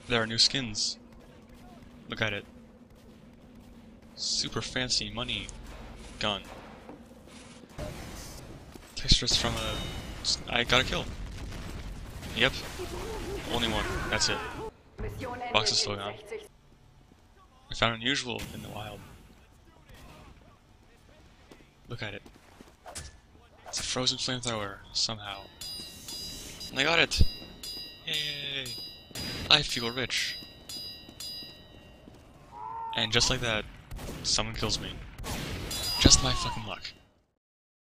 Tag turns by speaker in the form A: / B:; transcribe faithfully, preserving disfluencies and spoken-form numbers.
A: There are new skins. Look at it. Super fancy money gun. Textures from a... I got a kill. Yep. Only one. That's it. Box is still gone. I found unusual in the wild. Look at it. It's a frozen flamethrower, somehow. And I got it! Yay! I feel rich. And just like that, someone kills me. Just my fucking luck.